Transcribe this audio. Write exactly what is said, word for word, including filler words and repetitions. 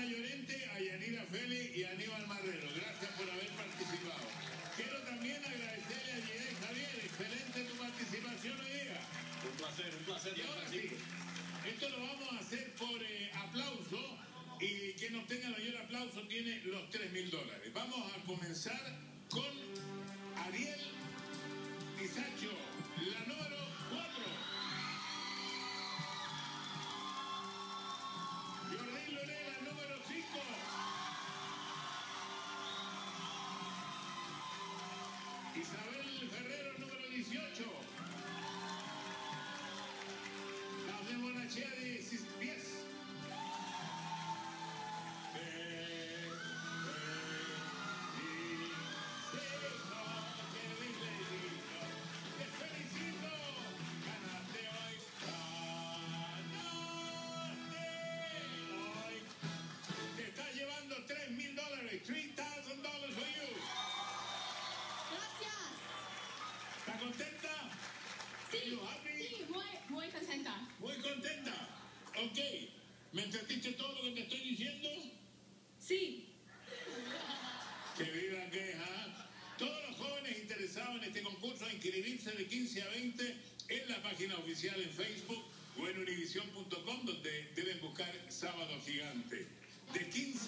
Llorente, a Yanira Félix y a Aníbal Marrero. Gracias por haber participado. Quiero también agradecerle a Gigante. Javier, excelente tu participación hoy día. Un placer, un placer. Y ahora sí, esto lo vamos a hacer por eh, aplauso, y quien obtenga mayor aplauso tiene los tres mil dólares. Vamos a comenzar con Ariel Pisacho, la número cuatro. Jordynn Lorena, número cinco. Isabel Ferrero, número dieciocho. Dafne Bonachea, diez. Te felicito, ganaste hoy, ganaste hoy. Te estás llevando tres mil dólares, three thousand dollars for you. Gracias. ¿Estás contenta? Sí, You happy? sí, muy, muy contenta. Muy contenta. Ok. ¿Me entendiste todo lo que te estoy diciendo? Sí. Que viva queja. Todos los jóvenes interesados en este concurso a inscribirse de quince a veinte en la página oficial en Facebook o en univision punto com, donde deben buscar Sábado Gigante. De quince